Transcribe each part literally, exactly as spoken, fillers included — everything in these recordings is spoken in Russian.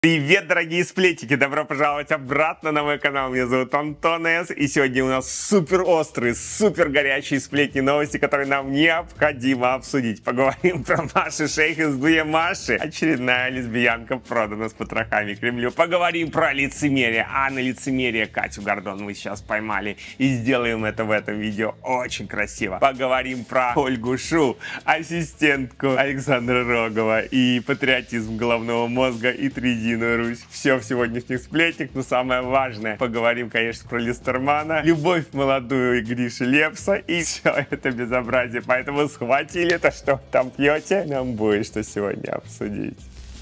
Привет, дорогие сплетники! Добро пожаловать обратно на мой канал. Меня зовут Антон С. И сегодня у нас супер острые, супер горячие сплетни, новости, которые нам необходимо обсудить. Поговорим про Машу Шейх из Дуя Маши. Очередная лесбиянка продана с потрохами Кремлю. Поговорим про лицемерие. А на лицемерие Катю Гордон мы сейчас поймали. И сделаем это в этом видео очень красиво. Поговорим про Ольгу Шу, ассистентку Александра Рогова, и патриотизм головного мозга, и три Русь. Все в сегодняшних сплетнях, но самое важное, поговорим, конечно, про Листермана, любовь молодую Гриши Лепса и все это безобразие. Поэтому схватили то, что вы там пьете, нам будет что сегодня обсудить.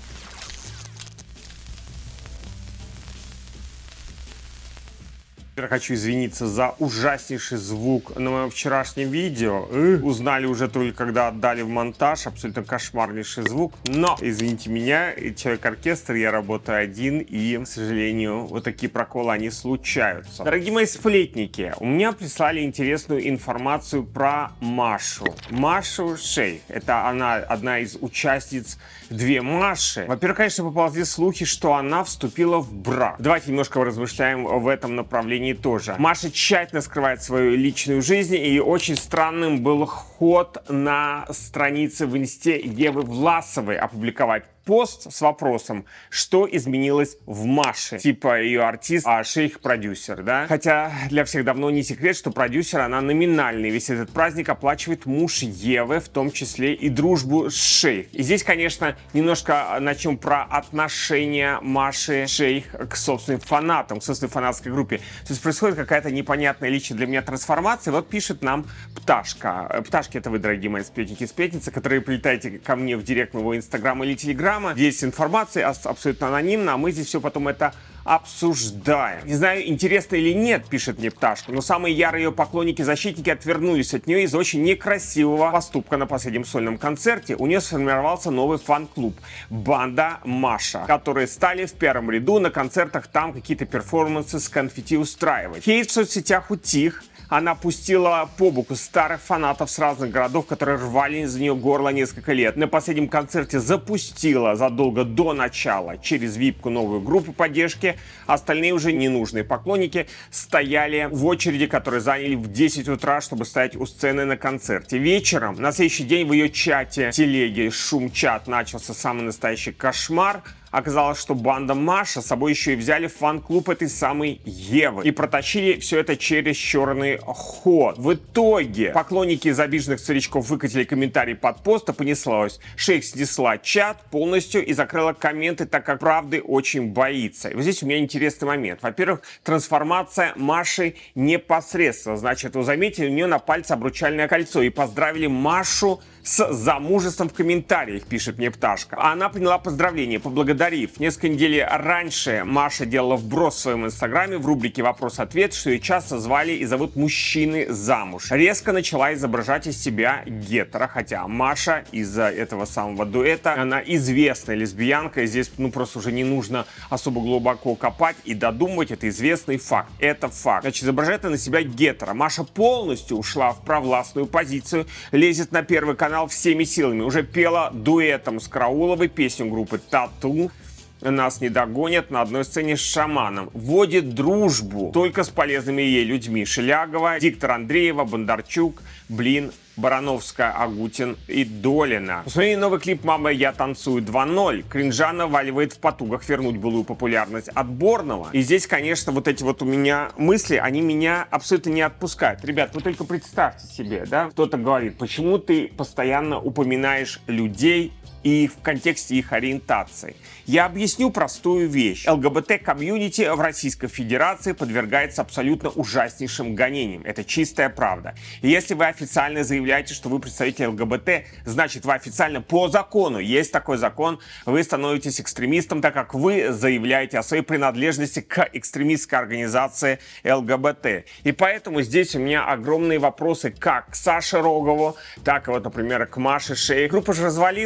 Я хочу извиниться за ужаснейший звук на моем вчерашнем видео. Эх, узнали уже только когда отдали в монтаж. Абсолютно кошмарнейший звук. Но, извините меня, человек-оркестр, я работаю один, и, к сожалению, вот такие проколы, они случаются. Дорогие мои сплетники, у меня прислали интересную информацию про Машу. Машу Шейх. Это она, одна из участниц «Две Маши». Во-первых, конечно, поползли слухи, что она вступила в брак. Давайте немножко размышляем в этом направлении тоже. Маша тщательно скрывает свою личную жизнь, и очень странным был ход на странице в инсте Евы Власовой опубликовать пост с вопросом, что изменилось в Маше. Типа ее артист, а Шейх продюсер, да? Хотя для всех давно не секрет, что продюсер она номинальный. Весь этот праздник оплачивает муж Евы, в том числе и дружбу с Шейх. И здесь, конечно, немножко начнем про отношения Маши Шейх к собственным фанатам, к собственной фанатской группе. То есть происходит какая-то непонятная лично для меня трансформация. Вот пишет нам Пташка. Пташки — это вы, дорогие мои сплетники и сплетницы, которые прилетаете ко мне в директ моего инстаграма или телеграма. Есть информация абсолютно анонимно, а мы здесь все потом это обсуждаем. Не знаю, интересно или нет, пишет мне Пташка, но самые ярые ее поклонники-защитники отвернулись от нее из-за очень некрасивого поступка на последнем сольном концерте. У нее сформировался новый фан-клуб «Банда Маша», которые стали в первом ряду на концертах там какие-то перформансы с конфетти устраивать. Хейт в соцсетях утих. Она пустила по боку старых фанатов с разных городов, которые рвали за нее горло несколько лет. На последнем концерте запустила задолго до начала через випку новую группу поддержки. Остальные уже ненужные поклонники стояли в очереди, которые заняли в десять утра, чтобы стоять у сцены на концерте. Вечером, на следующий день, в ее чате, телеге, шум-чат, начался самый настоящий кошмар. Оказалось, что банда Маша с собой еще и взяли в фан-клуб этой самой Евы и протащили все это через черный ход. В итоге поклонники из обиженных старичков выкатили комментарий под пост, и понеслось. Шейх снесла чат полностью и закрыла комменты, так как правды очень боится. И вот здесь у меня интересный момент. Во-первых, трансформация Маши непосредственно. Значит, вы заметили, у нее на пальце обручальное кольцо, и поздравили Машу с замужеством в комментариях, пишет мне Пташка. А она приняла поздравление, поблагодарив. Несколько недель раньше Маша делала вброс в своем инстаграме в рубрике «Вопрос-ответ», что ее часто звали и зовут мужчины замуж. Резко начала изображать из себя гетера, хотя Маша из-за этого самого дуэта, она известная лесбиянка, и здесь ну просто уже не нужно особо глубоко копать и додумывать, это известный факт. Это факт. Значит, изображает она на себя гетера. Маша полностью ушла в провластную позицию, лезет на Первый канал всеми силами. Уже пела дуэтом с Карауловой песню группы «Тату» «Нас не догонят» на одной сцене с Шаманом. Вводит дружбу только с полезными ей людьми: Шелягова, Диктор Андреева, Бондарчук, Блин, Барановская, Агутин и Долина. Посмотрите новый клип «Мама, я танцую» два ноль. Кринжа наваливает в потугах вернуть былую популярность отборного. И здесь, конечно, вот эти вот у меня мысли, они меня абсолютно не отпускают. Ребят, вы только представьте себе, да, кто-то говорит, почему ты постоянно упоминаешь людей и в контексте их ориентации. Я объясню простую вещь. ЛГБТ-комьюнити в Российской Федерации подвергается абсолютно ужаснейшим гонениям. Это чистая правда. И если вы официально заявляете, что вы представитель ЛГБТ, значит, вы официально по закону, есть такой закон, вы становитесь экстремистом, так как вы заявляете о своей принадлежности к экстремистской организации ЛГБТ. И поэтому здесь у меня огромные вопросы как к Саше Рогову, так и вот, например, к Маше Шейх. Группа же развалилась, правильно?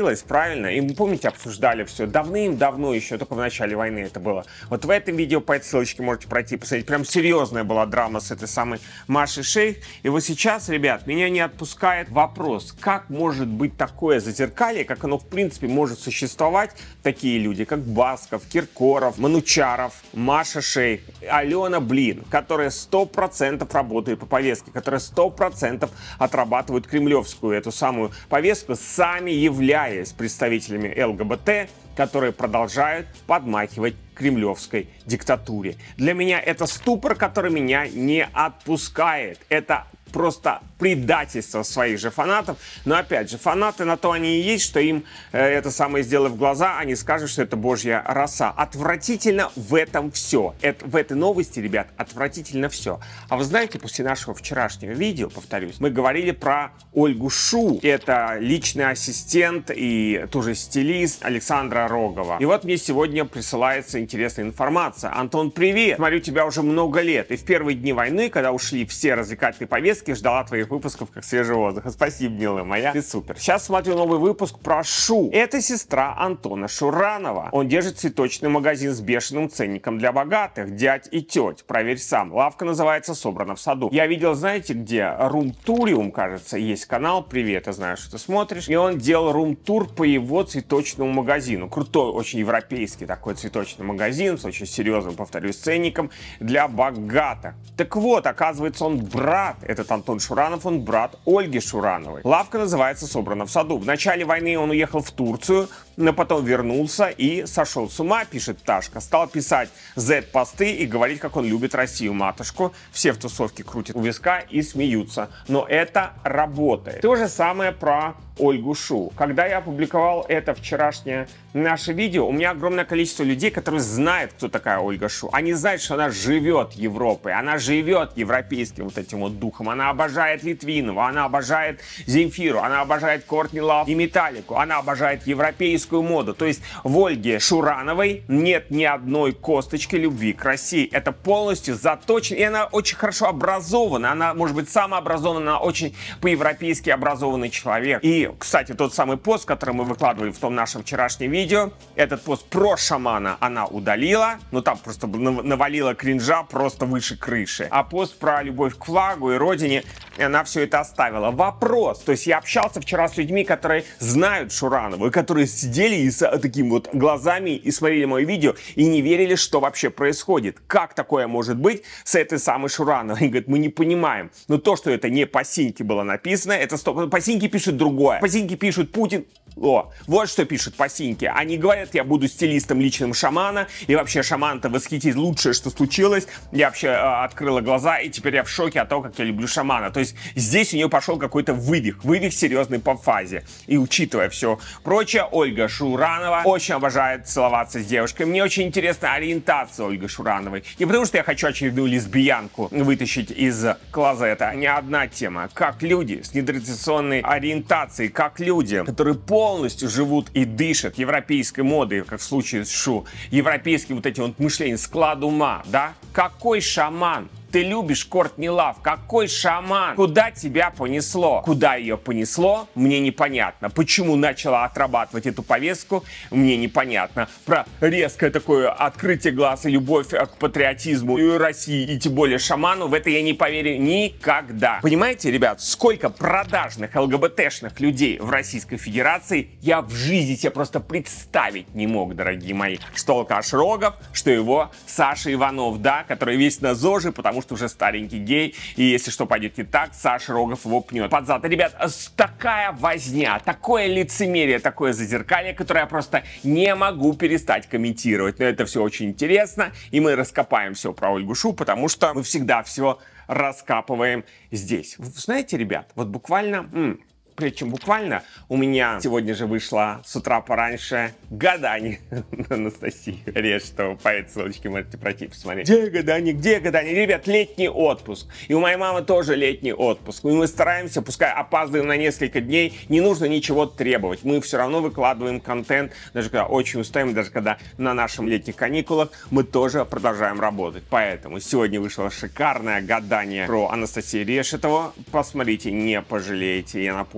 правильно? И мы, помните, обсуждали все давным-давно еще, только в начале войны это было. Вот в этом видео по этой ссылочке можете пройти, посмотреть. Прям серьезная была драма с этой самой Машей Шейх. И вот сейчас, ребят, меня не отпускает вопрос, как может быть такое зазеркалье, как оно в принципе может существовать, такие люди, как Басков, Киркоров, Манучаров, Маша Шейх, Алена Блин, которые сто процентов работают по повестке, которые сто процентов отрабатывают кремлевскую эту самую повестку, сами являясь представителями ЛГБТ, которые продолжают подмахивать кремлевской диктатуре. Для меня это ступор, который меня не отпускает. Это просто предательство своих же фанатов. Но опять же, фанаты на то они и есть, что им э, это самое сделав в глаза, они скажут, что это божья роса. Отвратительно в этом все. Это, в этой новости, ребят, отвратительно все. А вы знаете, после нашего вчерашнего видео, повторюсь, мы говорили про Ольгу Шу. Это личный ассистент и тоже стилист Александра Рогова. И вот мне сегодня присылается интересная информация. Антон, привет! Смотрю тебя уже много лет. И в первые дни войны, когда ушли все развлекательные повестки, ждала твоих выпусков как свежий воздух. Спасибо, милая моя, ты супер. Сейчас смотрю новый выпуск про Шу. Это сестра Антона Шуранова. Он держит цветочный магазин с бешеным ценником для богатых, дядь и теть. Проверь сам. Лавка называется «Собрана в саду». Я видел, знаете, где? Румтуриум, кажется, есть канал. Привет, я знаю, что ты смотришь. И он делал рум-тур по его цветочному магазину. Крутой, очень европейский такой цветочный магазин с очень серьезным, повторюсь, ценником для богатых. Так вот, оказывается, он брат, этот Антон Шуранов, он брат Ольги Шурановой. Лавка называется «Собрана в саду». В начале войны он уехал в Турцию, но потом вернулся и сошел с ума, пишет Пташка. Стал писать зет-посты и говорить, как он любит Россию, матушку. Все в тусовке крутят у виска и смеются. Но это работает. То же самое про Ольгу Шу. Когда я опубликовал это вчерашнее наше видео, у меня огромное количество людей, которые знают, кто такая Ольга Шу. Они знают, что она живет Европой, она живет европейским вот этим вот духом. Она обожает Литвинова, она обожает Земфиру, она обожает Кортни Лав и Металлику, она обожает европейскую моду. То есть в Ольге Шурановой нет ни одной косточки любви к России. Это полностью заточено, и она очень хорошо образована. Она, может быть, самообразованная, очень по-европейски образованный человек. И, кстати, тот самый пост, который мы выкладывали в том нашем вчерашнем видео, этот пост про шамана она удалила, ну там просто навалила кринжа просто выше крыши. А пост про любовь к флагу и родине, она все это оставила. Вопрос, то есть я общался вчера с людьми, которые знают Шуранову, и которые сидели и с такими вот глазами и смотрели мое видео и не верили, что вообще происходит. Как такое может быть с этой самой Шурановой? Они говорят, мы не понимаем. Но то, что это не по синьке было написано, это стоп. По синьке пишут другое. По синьке пишут Путин. О, вот что пишут по синьке. Они говорят, я буду стилистом личным шамана, и вообще шаман-то восхитить лучшее, что случилось. Я вообще э, открыла глаза, и теперь я в шоке от того, как я люблю шамана. То есть здесь у нее пошел какой-то вывих, вывих серьезный по фазе. И учитывая все прочее, Ольга Шуранова очень обожает целоваться с девушкой. Мне очень интересна ориентация Ольги Шурановой. Не потому, что я хочу очередную лесбиянку вытащить из клозета. Не одна тема. Как люди с нетрадиционной ориентацией, как люди, которые полностью живут и дышат европейской модой, как в случае с Шу, европейским вот этим вот мышлением, склад ума, да? Какой шаман? Ты любишь Кортни Лав. Какой шаман? Куда тебя понесло? Куда ее понесло? Мне непонятно. Почему начала отрабатывать эту повестку? Мне непонятно. Про резкое такое открытие глаз и любовь к патриотизму и России, и тем более шаману, в это я не поверю никогда. Понимаете, ребят, сколько продажных ЛГБТшных людей в Российской Федерации я в жизни себе просто представить не мог, дорогие мои. Что алкаш Рогов, что его Саша Иванов, да, который весь на ЗОЖе, потому что уже старенький гей, и если что пойдет не так, Саша Рогов его пнет под зад. Ребят, такая возня, такое лицемерие, такое зазеркалье, которое я просто не могу перестать комментировать. Но это все очень интересно, и мы раскопаем все про Ольгу Шу, потому что мы всегда все раскапываем здесь. Вы знаете, ребят, вот буквально... М Причем буквально у меня сегодня же вышло с утра пораньше гадание Анастасии Решетова. По этой ссылочке можете пройти посмотреть. Где гадание? Где гадание? Ребят, летний отпуск. И у моей мамы тоже летний отпуск. И мы стараемся, пускай опаздываем на несколько дней, не нужно ничего требовать. Мы все равно выкладываем контент, даже когда очень устаем, даже когда на наших летних каникулах мы тоже продолжаем работать. Поэтому сегодня вышло шикарное гадание про Анастасию Решетову. Посмотрите, не пожалеете. Я напомню,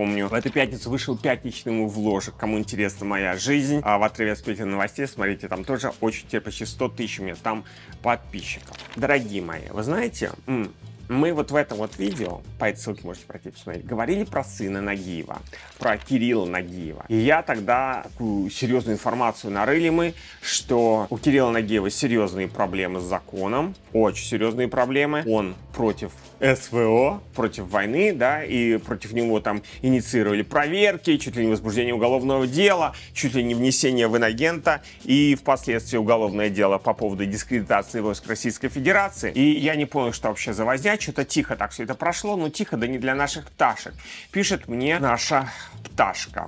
напомню, в эту пятницу вышел пятничный мой вложек. Кому интересна моя жизнь, а в отрыве от сплетен новостей, смотрите, там тоже очень, теперь почти сто тысяч у меня там подписчиков. Дорогие мои, вы знаете, мы вот в этом вот видео, по этой ссылке можете пройти посмотреть, говорили про сына Нагиева, про Кирилла Нагиева. И я тогда такую серьезную информацию нарыли мы, что у Кирилла Нагиева серьезные проблемы с законом, очень серьезные проблемы. Он против СВО, против войны, да, и против него там инициировали проверки, чуть ли не возбуждение уголовного дела, чуть ли не внесение в инагента и впоследствии уголовное дело по поводу дискредитации войск Российской Федерации. И я не понял, что вообще за возня. Что-то тихо так все это прошло, но тихо, да не для наших пташек. Пишет мне наша пташка.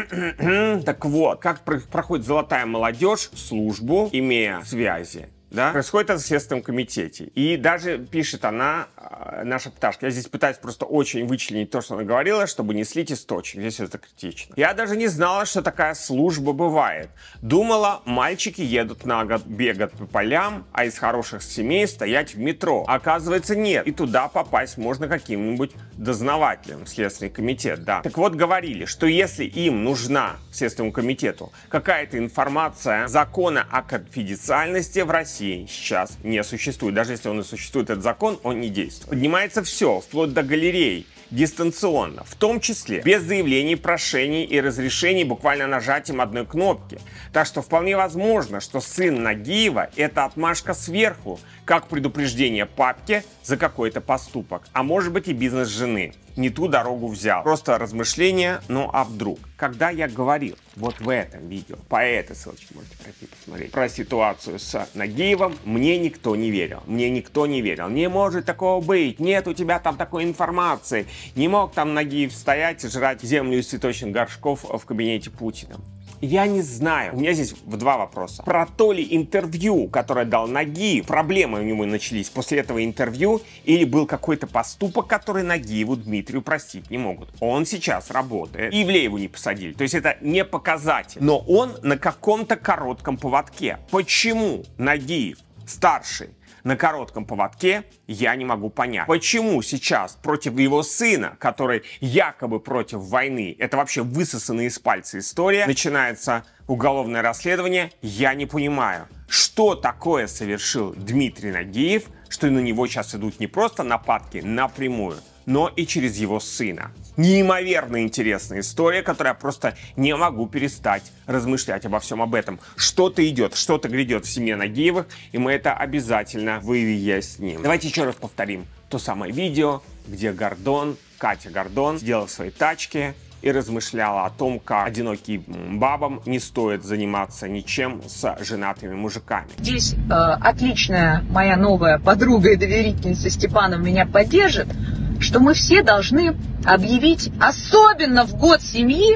Так вот, как проходит золотая молодежь службу, имея связи, да, происходит это в Следственном комитете. И даже пишет она, наша пташка, я здесь пытаюсь просто очень вычленить то, что она говорила, чтобы не слить источник. Здесь это критично. Я даже не знала, что такая служба бывает. Думала, мальчики едут на год бегать по полям, а из хороших семей стоять в метро. Оказывается, нет. И туда попасть можно каким-нибудь дознавателем в Следственный комитет, да. Так вот, говорили, что если им нужна Следственному комитету какая-то информация закона о конфиденциальности в России, сейчас не существует. Даже если он и существует, этот закон, он не действует. Поднимается все, вплоть до галерей, дистанционно, в том числе без заявлений, прошений и разрешений буквально нажатием одной кнопки. Так что вполне возможно, что сын Нагиева — это отмашка сверху, как предупреждение папке за какой-то поступок, а может быть и бизнес жены. Не ту дорогу взял. Просто размышления, ну а вдруг? Когда я говорил вот в этом видео, по этой ссылочке можете пройти посмотреть, про ситуацию с Нагиевым, мне никто не верил. Мне никто не верил. Не может такого быть. Нет у тебя там такой информации. Не мог там Нагиев стоять и жрать землю из цветочных горшков в кабинете Путина. Я не знаю. У меня здесь два вопроса. Про то ли интервью, которое дал Нагиев, проблемы у него начались после этого интервью, или был какой-то поступок, который Нагиеву Дмитрию простить не могут. Он сейчас работает. И Ивлееву не посадили. То есть это не показатель. Но он на каком-то коротком поводке. Почему Нагиев, старший, на коротком поводке, я не могу понять. Почему сейчас против его сына, который якобы против войны, это вообще высосанная из пальца история, начинается уголовное расследование, я не понимаю. Что такое совершил Дмитрий Нагиев, что на него сейчас идут не просто нападки напрямую, но и через его сына. Неимоверно интересная история, которая я просто не могу перестать размышлять обо всем об этом. Что-то идет, что-то грядет в семье Нагиевых, и мы это обязательно выясним. Давайте еще раз повторим то самое видео, где Гордон, Катя Гордон, сидела в своей тачке и размышляла о том, как одиноким бабам не стоит заниматься ничем с женатыми мужиками. Здесь э, отличная моя новая подруга и доверительница Степанов меня поддержит, что мы все должны объявить, особенно в год семьи,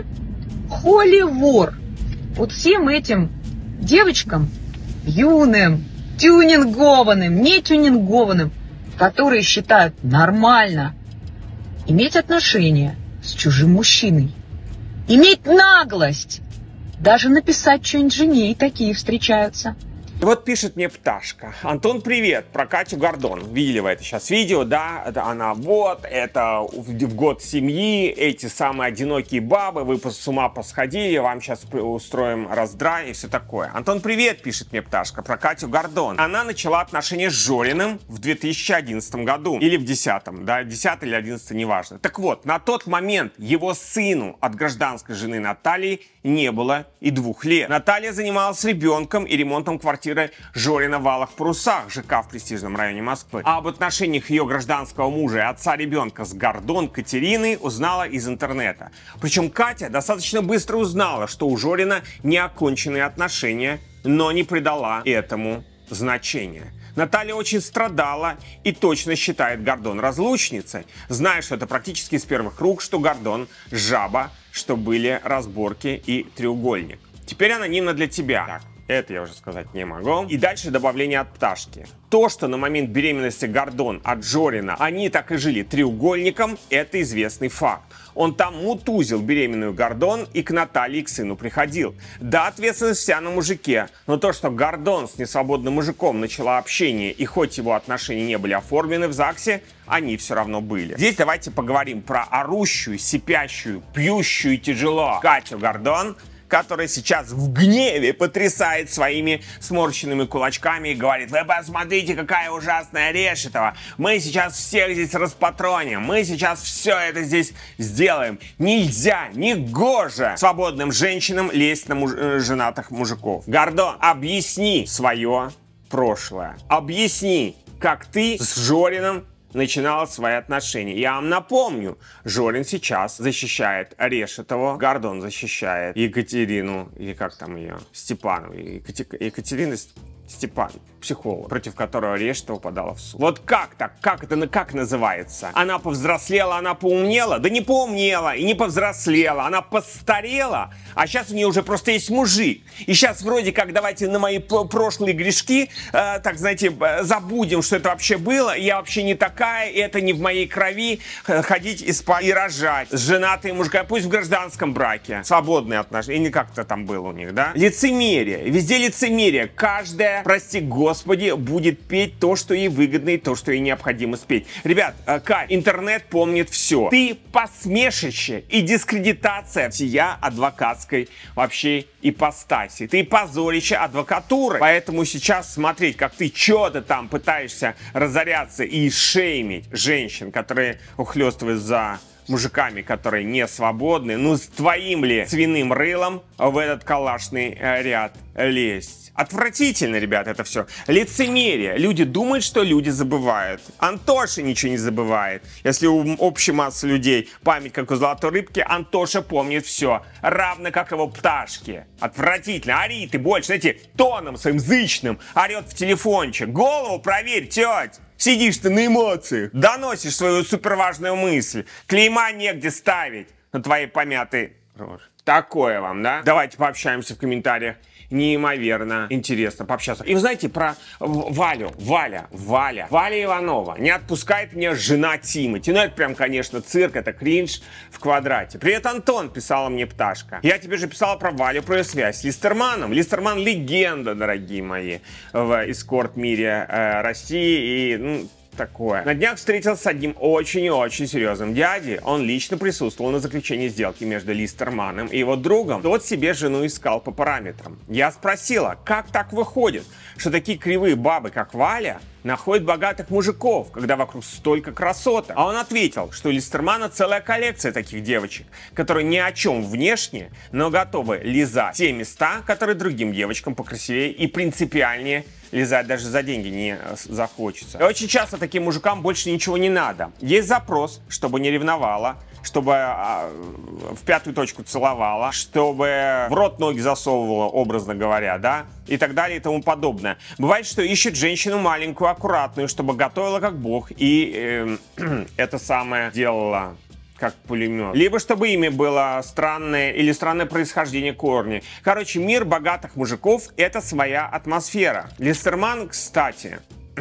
холивор. Вот всем этим девочкам, юным, тюнингованным, не тюнингованным, которые считают нормально иметь отношения с чужим мужчиной, иметь наглость даже написать что-нибудь жене, и такие встречаются. И вот пишет мне пташка. Антон, привет, про Катю Гордон. Видели вы это сейчас видео, да? Это она вот, это в год семьи, эти самые одинокие бабы, вы с ума посходили, вам сейчас устроим раздрай и все такое. Антон, привет, пишет мне пташка, про Катю Гордон. Она начала отношения с Жориным в две тысячи одиннадцатом году. Или в десятом, да, десятый или одиннадцатый, неважно. Так вот, на тот момент его сыну от гражданской жены Натальи не было и двух лет. Наталья занималась ребенком и ремонтом квартиры Жорина в Валах Парусах, ЖК в престижном районе Москвы. А об отношениях ее гражданского мужа и отца ребенка с Гордон Катериной узнала из интернета. Причем Катя достаточно быстро узнала, что у Жорина неоконченные отношения, но не придала этому значения. Наталья очень страдала и точно считает Гордон разлучницей, зная, что это практически из первых рук, что Гордон жаба, что были разборки и треугольник. Теперь анонимно для тебя. Так, Это я уже сказать не могу. И дальше добавление от пташки. То, что на момент беременности Гордон от Жорина они так и жили треугольником, это известный факт. Он там мутузил беременную Гордон и к Наталье, и к сыну приходил. Да, ответственность вся на мужике, но то, что Гордон с несвободным мужиком начала общение, и хоть его отношения не были оформлены в ЗАГСе, они все равно были. Здесь давайте поговорим про орущую, сипящую, пьющую тяжело Катю Гордон, которая сейчас в гневе потрясает своими сморщенными кулачками и говорит: вы посмотрите, какая ужасная Решетова, мы сейчас всех здесь распатроним, мы сейчас все это здесь сделаем. Нельзя, не гоже свободным женщинам лезть на муж... женатых мужиков. Гордон, объясни свое прошлое, объясни, как ты с Жорином начинала свои отношения. Я вам напомню, Жорин сейчас защищает Решетову, Гордон защищает Екатерину, или как там ее, Степанову, Екатер... Екатерина Степан, психолог, против которого Решетова подала в суд. Вот как так? Как это как называется? Она повзрослела, она поумнела? Да не поумнела и не повзрослела, она постарела, а сейчас у нее уже просто есть мужик. И сейчас вроде как давайте на мои прошлые грешки, э, так знаете, забудем, что это вообще было, я вообще не такая, это не в моей крови, ходить и спать и рожать с женатыми мужиками, пусть в гражданском браке, свободные отношения, и не как-то там было у них, да? Лицемерие, везде лицемерие, каждая, прости господи, будет петь то, что ей выгодно и то, что ей необходимо спеть. Ребят, Кать, интернет помнит все. Ты посмешище и дискредитация всея адвокатской вообще ипостаси. Ты позорище адвокатуры. Поэтому сейчас смотреть, как ты что-то там пытаешься разоряться и шеймить женщин, которые ухлёстывают за мужиками, которые не свободны, ну с твоим ли свиным рылом в этот калашный ряд лезть? Отвратительно, ребят, это все. Лицемерие. Люди думают, что люди забывают. Антоша ничего не забывает. Если у общей массы людей память как у золотой рыбки, Антоша помнит все. Равно как его пташки. Отвратительно. Ори ты больше, знаете, тоном своим зычным орет в телефончик. Голову проверь, теть. Сидишь ты на эмоциях, доносишь свою суперважную мысль. Клейма негде ставить на твоей помятой роже. Такое вам, да? Давайте пообщаемся в комментариях. Неимоверно интересно пообщаться. И вы знаете про Валю, Валя, Валя, Валя Иванова. Не отпускает меня жена Тимати. Ну это прям, конечно, цирк, это кринж в квадрате. Привет, Антон, писала мне пташка. Я тебе же писала про Валю, про ее связь с Листерманом. Листерман легенда, дорогие мои, в эскорт-мире э, России. И, ну, такое. На днях встретился с одним очень и очень серьезным дядей. Он лично присутствовал на заключении сделки между Листерманом и его другом. Тот себе жену искал по параметрам. Я спросила, как так выходит, что такие кривые бабы, как Валя, находят богатых мужиков, когда вокруг столько красоток. А он ответил, что у Листермана целая коллекция таких девочек, которые ни о чем внешне, но готовы лизать те места, которые другим девочкам покрасивее и принципиальнее лизать даже за деньги не захочется. И очень часто таким мужикам больше ничего не надо. Есть запрос, чтобы не ревновала, чтобы а, в пятую точку целовала, чтобы в рот ноги засовывала, образно говоря, да, и так далее и тому подобное. Бывает, что ищет женщину маленькую, аккуратную, чтобы готовила как бог и э, это самое делала как пулемет. Либо чтобы имя было странное или странное происхождение, корни. Короче, мир богатых мужиков — это своя атмосфера. Листерман, кстати,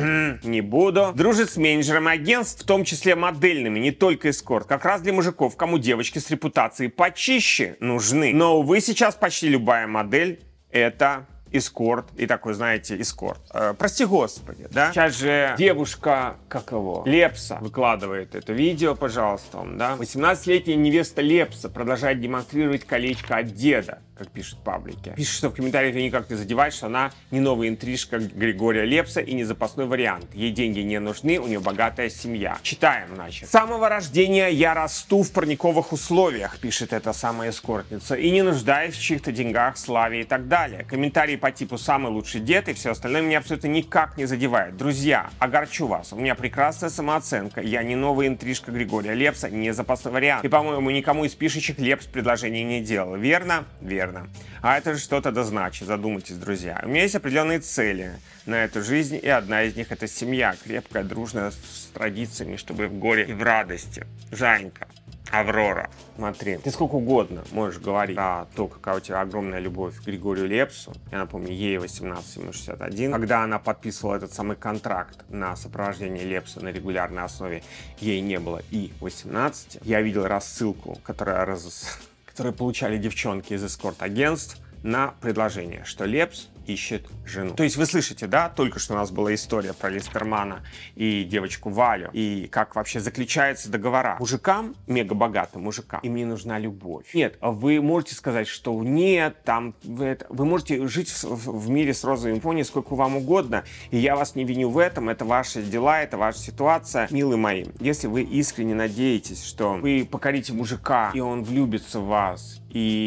не буду, дружит с менеджерами агентств, в том числе модельными, не только эскорт. Как раз для мужиков, кому девочки с репутацией почище нужны. Но, увы, сейчас почти любая модель — это эскорт, и такой, знаете, эскорт. Э, прости господи, да? Сейчас же девушка, как его, Лепса выкладывает это видео, пожалуйста, вам, да? восемнадцатилетняя невеста Лепса продолжает демонстрировать колечко от деда, как пишут в паблике. Пишет, что в комментариях ее никак не задевает, что она не новая интрижка Григория Лепса и не запасной вариант. Ей деньги не нужны, у нее богатая семья. Читаем, значит. С самого рождения я расту в парниковых условиях, пишет эта самая эскортница, и не нуждаюсь в чьих-то деньгах, славе и так далее. Комментарии по типу «самый лучший дед» и все остальное меня абсолютно никак не задевает. Друзья, огорчу вас, у меня прекрасная самооценка, я не новая интрижка Григория Лепса, не запасной вариант. И, по-моему, никому из пишущих Лепс предложений не делал. Верно? Верно. А это же что-то да значит, задумайтесь, друзья. У меня есть определенные цели на эту жизнь, и одна из них — это семья, крепкая, дружная, с традициями, чтобы в горе и в радости. Жанька, Аврора, смотри, ты сколько угодно можешь говорить про то, какая у тебя огромная любовь к Григорию Лепсу. Я напомню, ей восемнадцать, ему шестьдесят один. Когда она подписывала этот самый контракт на сопровождение Лепса на регулярной основе, ей не было и восемнадцати. Я видел рассылку, которая раз... которые получали девчонки из эскорт-агентств на предложение, что Лепс ищет жену. То есть вы слышите, да, только что у нас была история про Листермана и девочку Валю, и как вообще заключаются договора. Мужикам, мега богатым мужикам, им не нужна любовь. Нет, вы можете сказать, что нет, там, вы, это, вы можете жить в, в мире с розовым пони сколько вам угодно, и я вас не виню в этом, это ваши дела, это ваша ситуация. Милые мои, если вы искренне надеетесь, что вы покорите мужика, и он влюбится в вас,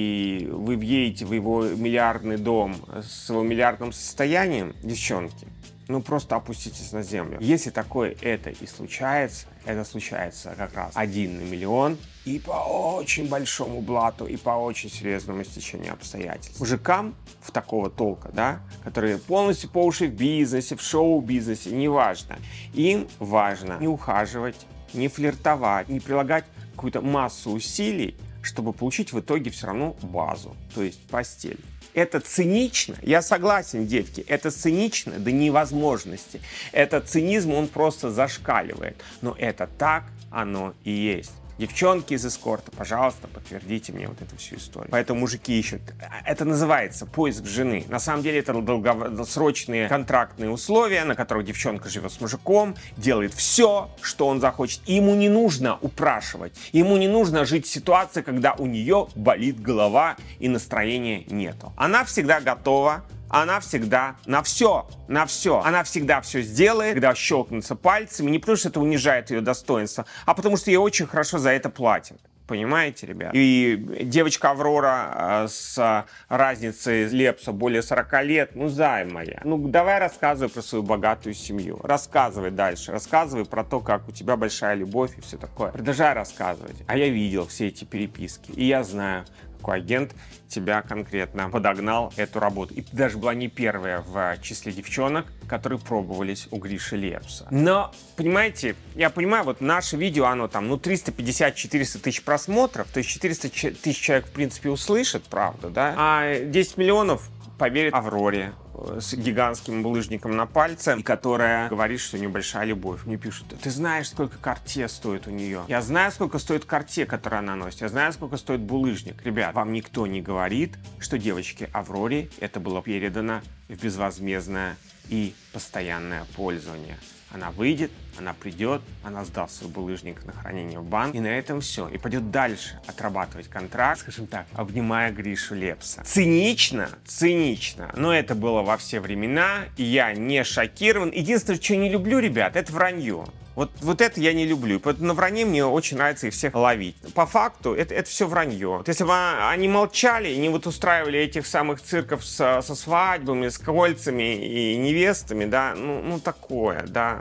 и вы въедете в его миллиардный дом с его миллиардным состоянием, девчонки, ну просто опуститесь на землю. Если такое это и случается, это случается как раз один на миллион и по очень большому блату, и по очень серьезному стечению обстоятельств. Мужикам в такого толка, да, которые полностью по уши в бизнесе, в шоу-бизнесе, неважно, им важно не ухаживать, не флиртовать, не прилагать какую-то массу усилий, чтобы получить в итоге все равно базу, то есть постель. Это цинично, я согласен, детки, это цинично до невозможности. Этот цинизм, он просто зашкаливает. Но это так оно и есть. Девчонки из эскорта, пожалуйста, подтвердите мне вот эту всю историю. Поэтому мужики ищут. Это называется поиск жены. На самом деле это долгосрочные контрактные условия, на которых девчонка живет с мужиком, делает все, что он захочет. И ему не нужно упрашивать. Ему не нужно жить в ситуации, когда у нее болит голова и настроения нету. Она всегда готова. Она всегда на все, на все. Она всегда все сделает, когда щелкнутся пальцами. Не потому, что это унижает ее достоинство, а потому, что ей очень хорошо за это платят. Понимаете, ребят? И девочка Аврора э, с разницей Лепса более сорока лет, ну, зай моя. Ну, давай рассказывай про свою богатую семью. Рассказывай дальше. Рассказывай про то, как у тебя большая любовь и все такое. Продолжай рассказывать. А я видел все эти переписки. И я знаю, какой агент тебя конкретно подогнал эту работу. И ты даже была не первая в числе девчонок, которые пробовались у Гриши Лепса. Но, понимаете, я понимаю, вот наше видео, оно там, ну, триста пятьдесят — четыреста тысяч просмотров, то есть четыреста тысяч человек, в принципе, услышат правду, да? А десять миллионов поверят Авроре с гигантским булыжником на пальце, и которая говорит, что у нее большая любовь. Мне пишут: ты знаешь, сколько карте стоит у нее? Я знаю, сколько стоит карте, которую она носит. Я знаю, сколько стоит булыжник. Ребят, вам никто не говорит, что девочке Авроре это было передано в безвозмездное и постоянное пользование. Она выйдет, она придет, она сдаст свой булыжник на хранение в банк, и на этом все. И пойдет дальше отрабатывать контракт, скажем так, обнимая Гришу Лепса. Цинично, цинично, но это было во все времена, и я не шокирован. Единственное, что я не люблю, ребят, это вранье. Вот, вот это я не люблю. Поэтому на вранье мне очень нравится их всех ловить. По факту это, это все вранье. Вот если бы они молчали и не вот устраивали этих самых цирков со, со свадьбами, с кольцами и невестами, да, ну, ну такое, да.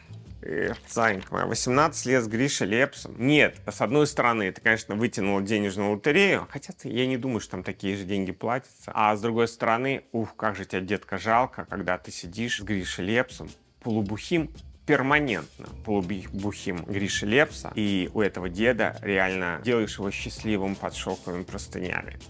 Эх, Санька моя, восемнадцать лет с Гришей Лепсом. Нет, с одной стороны, ты, конечно, вытянул денежную лотерею, хотя ты, я не думаю, что там такие же деньги платятся. А с другой стороны, ух, как же тебя, детка, жалко, когда ты сидишь с Гришей Лепсом, полубухим, перманентно полубухим Гриши Лепса, и у этого деда реально делаешь его счастливым под шелковыми простынями.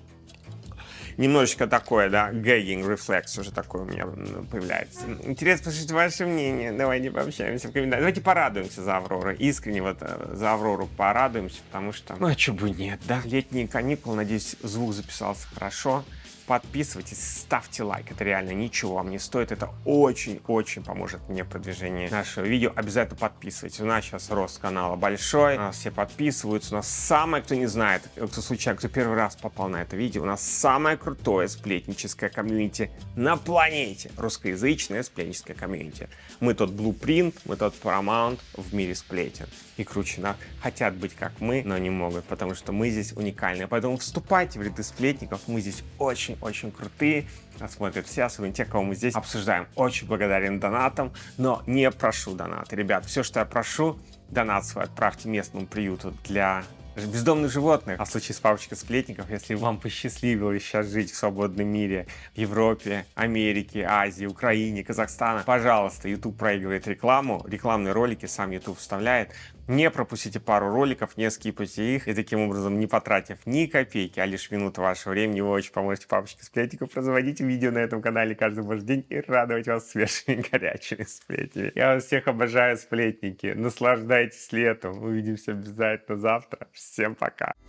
Немножечко такое, да, gagging reflex уже такое у меня появляется. Интересно послушать ваше мнение. Давайте пообщаемся в комментариях. Давайте порадуемся за Аврору. Искренне вот за Аврору порадуемся, потому что, ну, а чё бы нет, да? Летние каникулы, надеюсь, звук записался хорошо. Подписывайтесь, ставьте лайк, это реально ничего вам не стоит, это очень-очень поможет мне в продвижении нашего видео. Обязательно подписывайтесь, у нас сейчас рост канала большой, у нас все подписываются, у нас самое, кто не знает, кто случайно, кто первый раз попал на это видео, у нас самое крутое сплетническое комьюнити на планете, русскоязычное сплетническое комьюнити. Мы тот Blueprint, мы тот Paramount в мире сплетен. И круче нас хотят быть как мы, но не могут, потому что мы здесь уникальные. Поэтому вступайте в ряды сплетников, мы здесь очень-очень крутые. Нас смотрят все, особенно те, кого мы здесь обсуждаем. Очень благодарен донатам, но не прошу донаты. Ребят, все, что я прошу, донат свой отправьте местному приюту для бездомных животных. А в случае с папочкой сплетников, если вам посчастливилось сейчас жить в свободном мире, в Европе, Америке, Азии, Украине, Казахстане, пожалуйста, YouTube проигрывает рекламу, рекламные ролики сам YouTube вставляет. Не пропустите пару роликов, не скипайте их, и таким образом, не потратив ни копейки, а лишь минуту вашего времени, вы очень поможете папочке сплетников разводить видео на этом канале каждый божий день и радовать вас свежими горячими сплетнями. Я вас всех обожаю, сплетники. Наслаждайтесь летом. Увидимся обязательно завтра. Всем пока.